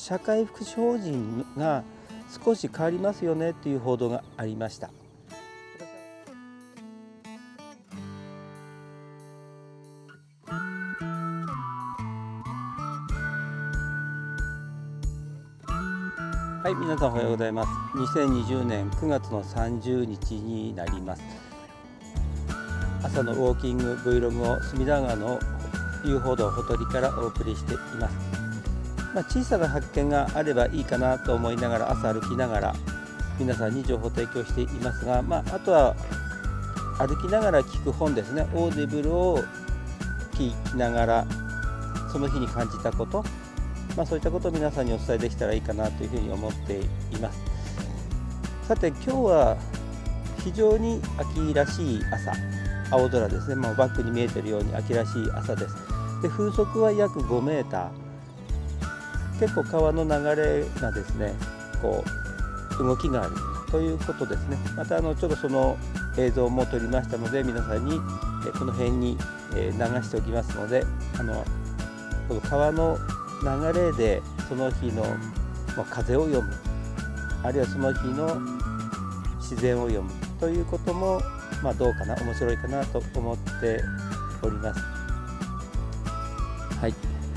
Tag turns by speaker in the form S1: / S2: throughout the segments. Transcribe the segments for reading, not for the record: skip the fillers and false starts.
S1: 社会福祉法人が少し変わりますよねという報道がありました。はい、皆さんおはようございます。2020年9月の30日になります。朝のウォーキング Vlog を隅田川の遊歩道ほとりからお送りしています。小さな発見があればいいかなと思いながら朝歩きながら皆さんに情報提供していますが、あとは歩きながら聞く本ですね。オーディブルを聞きながらその日に感じたこと、そういったことを皆さんにお伝えできたらいいかなというふうに思っています。さて今日は非常に秋らしい朝、青空ですね。バックに見えているように秋らしい朝です。で、風速は約5メーター。結構川の流れがですね、動きがあるということですね。またちょっとその映像も撮りましたので皆さんにこの辺に流しておきますので、この川の流れでその日の風を読む、あるいはその日の自然を読むということもどうかな、面白いかなと思っております。はい。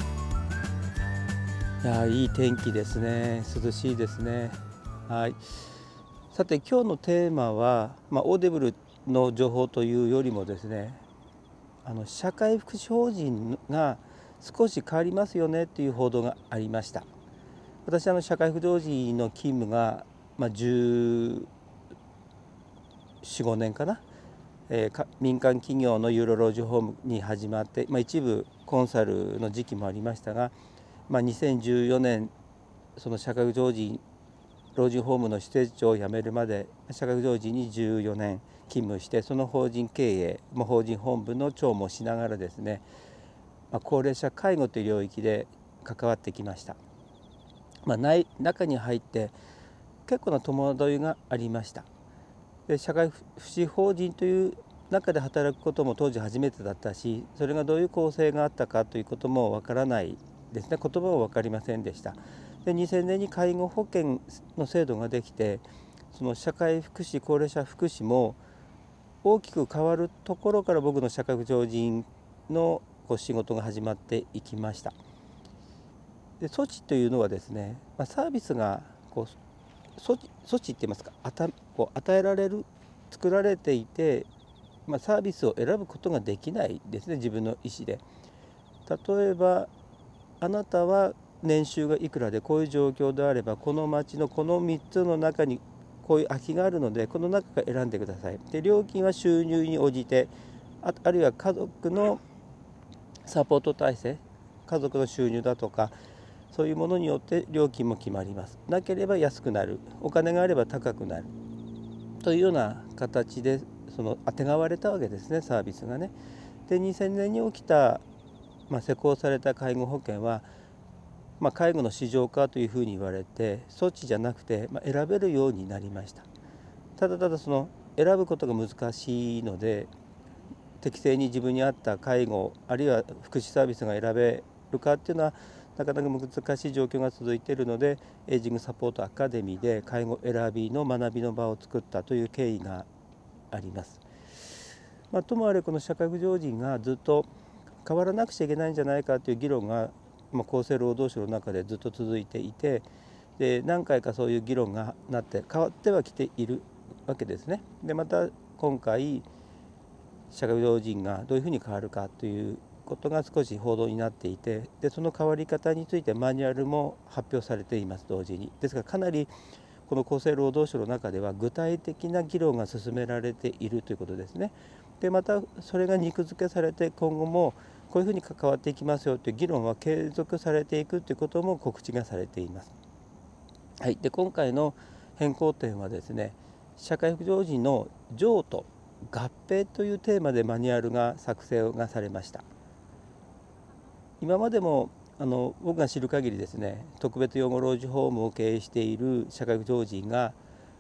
S1: いい天気ですね。涼しいですね。はい。さて今日のテーマは、オーディブルの情報というよりもですね、社会福祉法人が少し変わりますよねという報道がありました。私社会福祉法人の勤務が、14、15年かな、民間企業のユーロ老人ホームに始まって、一部コンサルの時期もありましたが、2014年その社会福祉法人老人ホームの施設長を辞めるまで社会福祉法人に14年勤務して、その法人経営も法人本部の長もしながらですね、高齢者介護という領域で関わってきました。中に入って結構な戸惑いがありました。で、社会福祉法人という中で働くことも当時初めてだったし、それがどういう構成があったかということもわからないですね。言葉も分かりませんでした。で、2000年に介護保険の制度ができて、その社会福祉高齢者福祉も大きく変わるところから僕の社会福祉法人の仕事が始まっていきました。で、措置というのはですね、サービスが措置って言いますか、与えられる、作られていて、サービスを選ぶことができないですね、自分の意思で。例えばあなたは年収がいくらでこういう状況であればこの町のこの3つの中にこういう空きがあるのでこの中から選んでください。で、料金は収入に応じて、あるいは家族のサポート体制、家族の収入だとかそういうものによって料金も決まります。なければ安くなる、お金があれば高くなるというような形であてがわれたわけですね、サービスがね。で、2000年に起きた、施行された介護保険は、介護の市場化というふうに言われて措置じゃなくて、選べるようになりました。ただ選ぶことが難しいので、適正に自分に合った介護あるいは福祉サービスが選べるかっていうのはなかなか難しい状況が続いているので、エイジングサポートアカデミーで介護選びの学びの場を作ったという経緯があります。ともあれこの社会福祉法人がずっと変わらなくちゃいけないんじゃないかという議論が、厚生労働省の中でずっと続いていて、で、何回かそういう議論がなって変わってはきているわけですね。で、また今回社会福祉法人がどういうふうに変わるかということが少し報道になっていて、でその変わり方についてマニュアルも発表されています。同時にですからかなりこの厚生労働省の中では具体的な議論が進められているということですね。で、またそれが肉付けされて今後もこういうふうに関わっていきますよという議論は継続されていくということも告知がされています。はい。で、今回の変更点はですね、社会福祉法人の譲渡合併というテーマでマニュアルが作成がされました。今までも僕が知る限りですね、特別養護老人ホームを経営している社会福祉法人が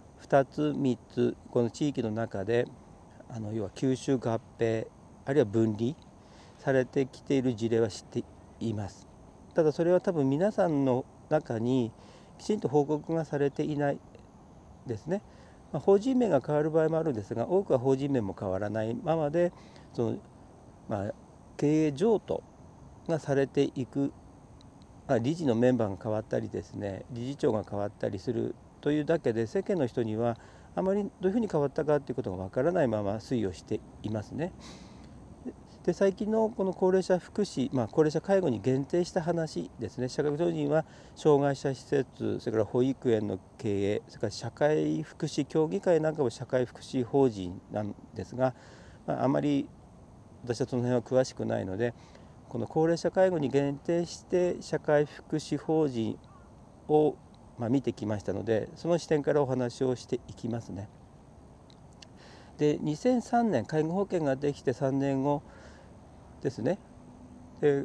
S1: 2つ3つこの地域の中で要は吸収合併あるいは分離されてきている事例は知っています。ただそれは多分皆さんの中にきちんと報告がされていないですね。法人名が変わる場合もあるんですが、多くは法人名も変わらないままで経営譲渡がされていく、理事のメンバーが変わったりですね、理事長が変わったりするというだけで、世間の人にはあまりどういうふうに変わったかということがわからないまま推移をしていますね。で最近のこの高齢者福祉、高齢者介護に限定した話ですね。社会法人は障害者施設、それから保育園の経営、それから社会福祉協議会なんかも社会福祉法人なんですが、あまり私はその辺は詳しくないので、この高齢者介護に限定して社会福祉法人を見てきましたので、その視点からお話をしていきますね。で2003年介護保険ができて3年後ですね。で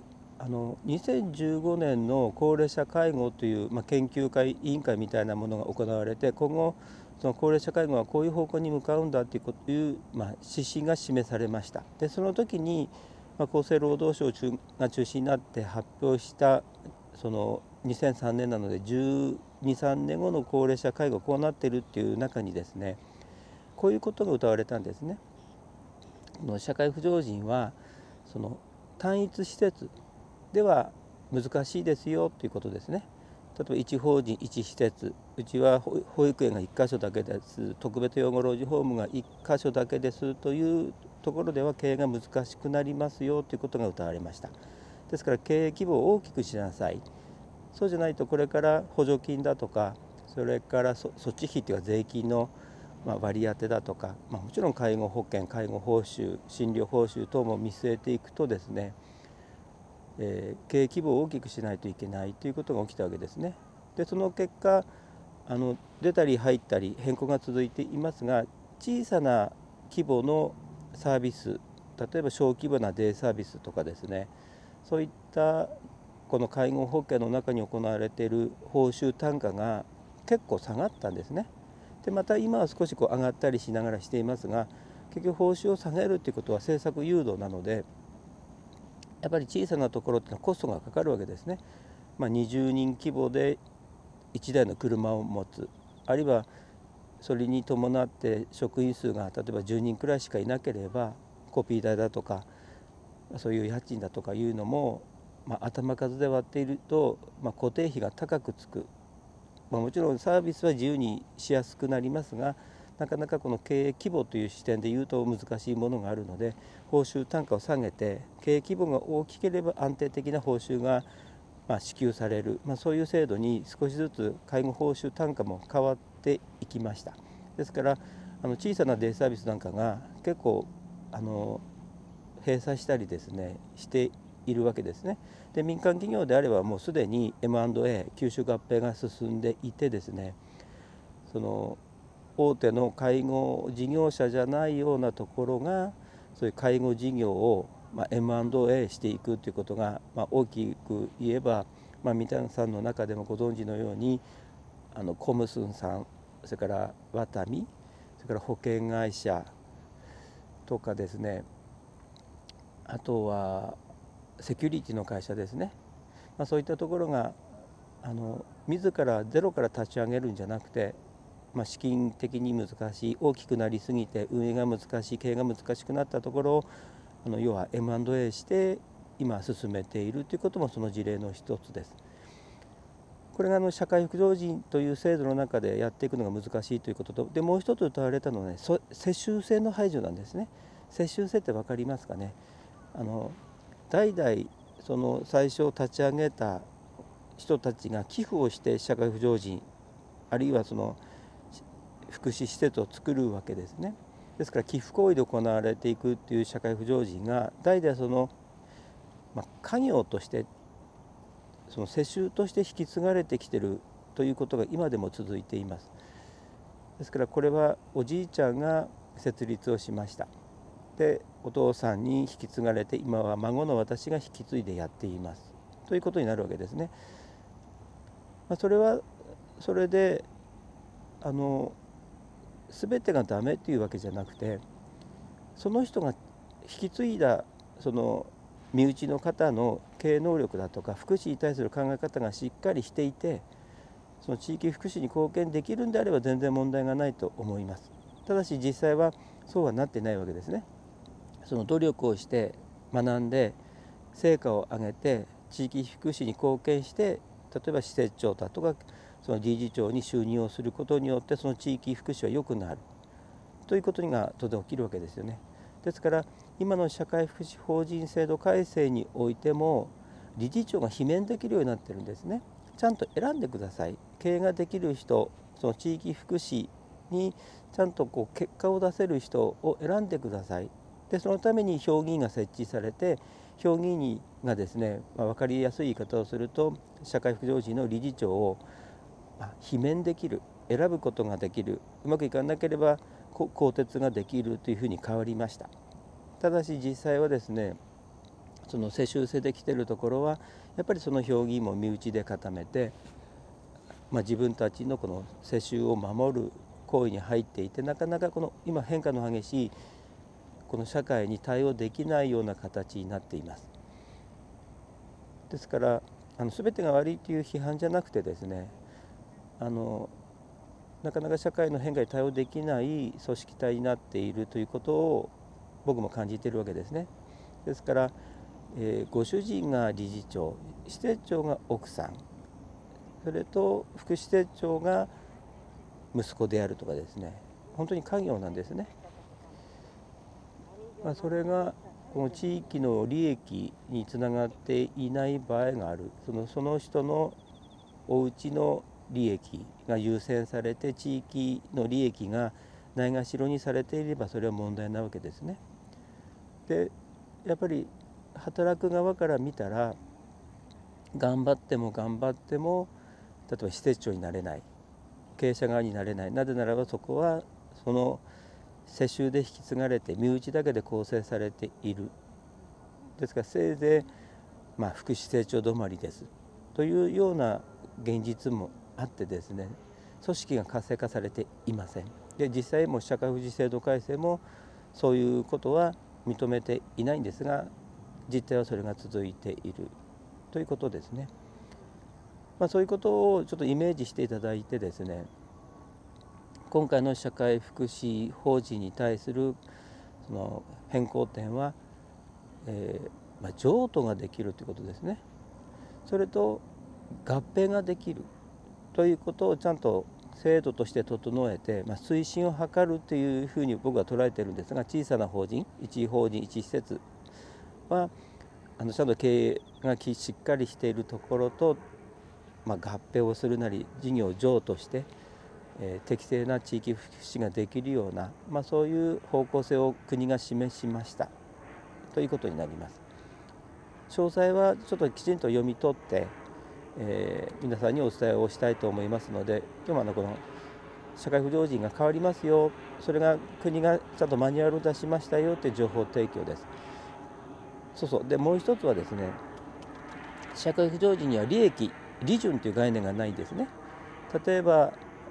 S1: 2015年の高齢者介護という、研究会委員会みたいなものが行われて、今後その高齢者介護はこういう方向に向かうんだという指針が示されました。でその時に、厚生労働省が中心になって発表したその2003年なので12、13年後の高齢者介護こうなっているっていう中にですね、こういうことが謳われたんですね。社会不常人はその単一施設では難しいですよということですね。例えば一法人一施設、うちは保育園が1箇所だけです、特別養護老人ホームが1箇所だけですというところでは経営が難しくなりますよということが謳われました。ですから経営規模を大きくしなさい、そうじゃないとこれから補助金だとか、それから措置費というか税金の割り当てだとか、もちろん介護保険、介護報酬、診療報酬等も見据えていくとですね、経営規模を大きくしないといけないということが起きたわけですね。でその結果出たり入ったり変更が続いていますが、小さな規模のサービス、例えば小規模なデイサービスとかですね、そういったこの介護保険の中に行われている報酬単価が結構下がったんですね。でまた今は少し上がったりしながらしていますが、結局報酬を下げるということは政策誘導なので、やっぱり小さなところっていうのはコストがかかるわけですね。20人規模で1台の車を持つ、あるいはそれに伴って職員数が例えば10人くらいしかいなければ、コピー代だとかそういう家賃だとかいうのも、頭数で割っていると、固定費が高くつく。もちろんサービスは自由にしやすくなりますが、なかなかこの経営規模という視点で言うと難しいものがあるので、報酬単価を下げて経営規模が大きければ安定的な報酬が支給される、そういう制度に少しずつ介護報酬単価も変わっていきました。ですから小さなデイサービスなんかが結構閉鎖したりですねしているわけですね。で民間企業であればもうすでに M&A 吸収合併が進んでいてですね、その大手の介護事業者じゃないようなところがそういう介護事業をM&A していくということが、大きく言えば、皆さんの中でもご存知のようにコムスンさん、それからワタミ、それから保険会社とかですね、あとはセキュリティの会社ですね、そういったところが自らゼロから立ち上げるんじゃなくて、資金的に難しい、大きくなりすぎて運営が難しい、経営が難しくなったところを要は M&A して今進めているということもその事例の一つです。これが社会福祉人という制度の中でやっていくのが難しいということと、でもう一つ謳われたのはね、世襲制の排除なんですね。世襲制って分かりますかね。代々その最初立ち上げた人たちが寄付をして社会福祉人、あるいはその福祉施設を作るわけですね。ですから寄付行為で行われていくっていう社会福祉人が代々その、家業としてその世襲として引き継がれてきているということが今でも続いています。ですからこれはおじいちゃんが設立をしました。でお父さんに引き継がれて、今は孫の私が引き継いでやっていますということになるわけですね。それはそれで全てがダメというわけじゃなくて、その人が引き継いだその身内の方の経経営能力だとか福祉に対する考え方がしっかりしていて、その地域福祉に貢献できるんであれば全然問題がないと思います。ただし実際はそうはなってないわけですね。その努力をして学んで成果を上げて地域福祉に貢献して、例えば施設長だとかその理事長に就任をすることによってその地域福祉は良くなるということが当然起きるわけですよね。ですから今の社会福祉法人制度改正においても理事長が罷免できるようになってるんですね。ちゃんと選んでください。経営ができる人、その地域福祉にちゃんと結果を出せる人を選んでください。でそのために評議員が設置されて、評議員がですね、分かりやすい言い方をすると社会福祉法人の理事長を罷免できる、選ぶことができる、うまくいかなければ更迭ができるというふうに変わりました。ただし実際はですね、その世襲制できているところはやっぱりその評議員も身内で固めて、自分たちのこの世襲を守る行為に入っていて、なかなかこの今変化の激しいこの社会に対応できないような形になっています。ですから全てが悪いという批判じゃなくてですね、なかなか社会の変化に対応できない組織体になっているということを僕も感じているわけですね。ですから、ご主人が理事長、施設長が奥さん、それと副施設長が息子であるとかですね、本当に家業なんですね。それがこの地域の利益につながっていない場合がある。その人のお家の利益が優先されて地域の利益がないがしろにされていればそれは問題なわけですね。でやっぱり働く側から見たら頑張っても例えば施設長になれない、経営者側になれない。なぜならばそこはその世襲で引き継がれて身内だけで構成されている。ですからせいぜい副施設長止まりですというような現実もあってですね、組織が活性化されていません。で実際も社会福祉制度改正もそういうことは認めていないんですが、実態はそれが続いているということですね。そういうことをちょっとイメージしていただいてですね、今回の社会福祉法人に対するその変更点は、譲渡ができるということですね。それと合併ができるということをちゃんと制度として整えて、推進を図るというふうに僕は捉えているんですが、小さな法人、一法人一施設はちゃんと経営がしっかりしているところと、合併をするなり事業を譲渡して、適正な地域福祉ができるような、そういう方向性を国が示しましたということになります。詳細はちょっときちんと読み取って、皆さんにお伝えをしたいと思いますので、今日もこの社会福祉法人が変わりますよ、それが国がちゃんとマニュアルを出しましたよという情報提供です。でもう一つはですね、社会福祉法人には利潤という概念がないんですね。例えば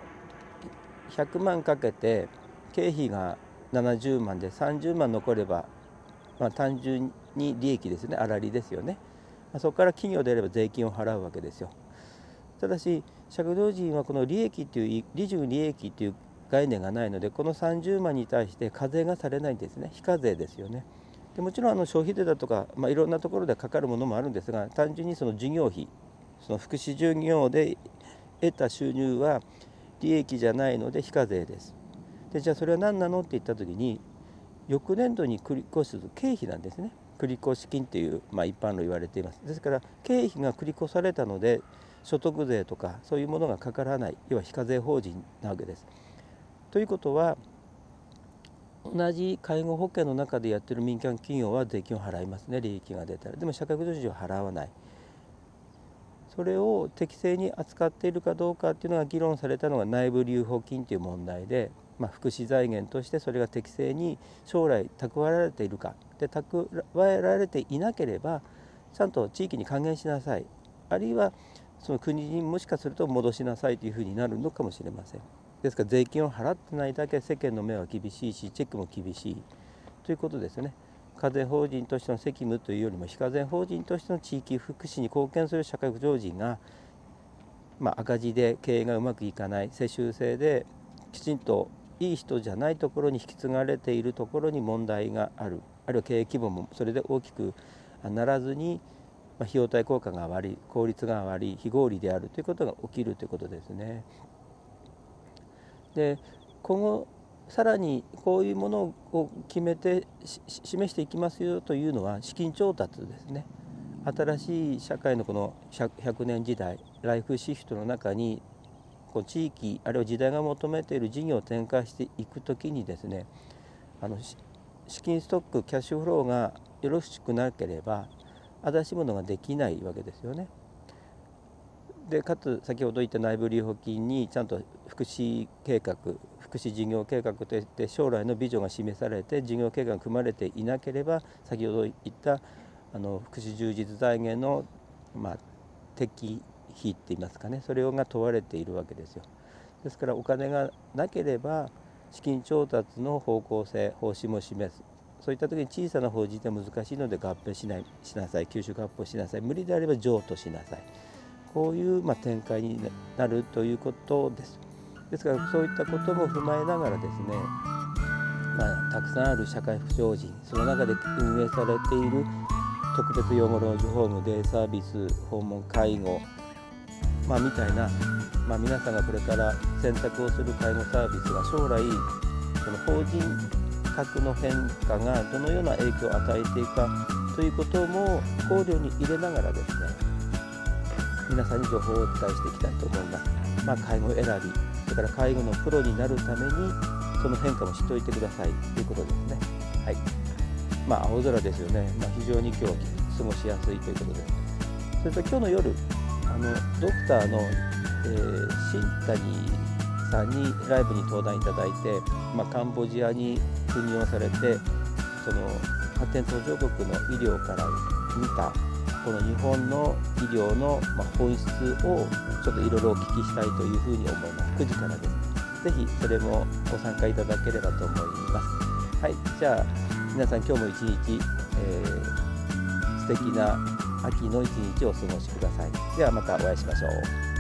S1: 100万かけて経費が70万で30万残れば、単純に利益ですね、粗利ですよね。そこから企業であれば税金を払うわけですよ。ただし社会福祉法人はこの利潤利益という概念がないので、この30万に対して課税がされないんですね。非課税ですよね。でもちろん消費税だとか、いろんなところでかかるものもあるんですが、単純にその事業費、その福祉事業で得た収入は利益じゃないので非課税です。でじゃあそれは何なのって言った時に、翌年度に繰り越す経費なんですね。繰越金という、一般論言われています。ですから経費が繰り越されたので所得税とかそういうものがかからない、要は非課税法人なわけです。ということは、同じ介護保険の中でやっている民間企業は税金を払いますね、利益が出たら。でも社会福祉法人は払わない。それを適正に扱っているかどうかっていうのが議論されたのが内部留保金という問題で、福祉財源としてそれが適正に将来蓄えられているかで、蓄えられていなければちゃんと地域に還元しなさい、あるいはその国にもしかすると戻しなさいというふうになるのかもしれません。ですから税金を払ってないだけ世間の目は厳しいし、チェックも厳しいということですね。 課税法人としての責務というよりも非課税法人としての地域福祉に貢献する社会福祉法人が、赤字で経営がうまくいかない、世襲制できちんといい人じゃないところに引き継がれているところに問題がある、あるいは経営規模もそれで大きくならずに、費用対効果が悪い、効率が悪い、非合理であるということが起きるということですね。で今後さらにこういうものを決めて示していきますよというのは資金調達ですね。新しい社会のこの100年時代ライフシフトの中にこう地域あるいは時代が求めている事業を展開していくときにですね、資金ストックキャッシュフローがよろしくなければ新しいものができないわけですよね。でかつ先ほど言った内部留保金にちゃんと福祉計画、福祉事業計画といって将来のビジョンが示されて事業計画が組まれていなければ先ほど言った福祉充実財源の適費って言いますかね、それが問われているわけですよ。ですからお金がなければ資金調達の方向性方針も示す。そういった時に小さな法人で難しいので合併しなさい、吸収合併しなさい、無理であれば譲渡しなさい、こういう展開になるということです。ですからそういったことも踏まえながらですね、たくさんある社会福祉法人、その中で運営されている特別養護老人ホーム、デイサービス、訪問介護、みたいな、皆さんがこれから選択をする介護サービスが将来その法人格の変化がどのような影響を与えていくかということも考慮に入れながらですね、皆さんに情報をお伝えしていきたいと思います。介護選び、それから介護のプロになるためにその変化も知っておいてくださいということですね。はい。青空ですよね。非常に今日は過ごしやすいということです。それと今日の夜、ドクターの、新谷さんにライブに登壇いただいて、カンボジアに赴任をされて、その発展途上国の医療から見たこの日本の医療の本質をちょっといろいろお聞きしたいというふうに思います。9時からです。ぜひそれもご参加いただければと思います。はい、じゃあ皆さん今日も一日、素敵な秋の一日をお過ごしください。ではまたお会いしましょう。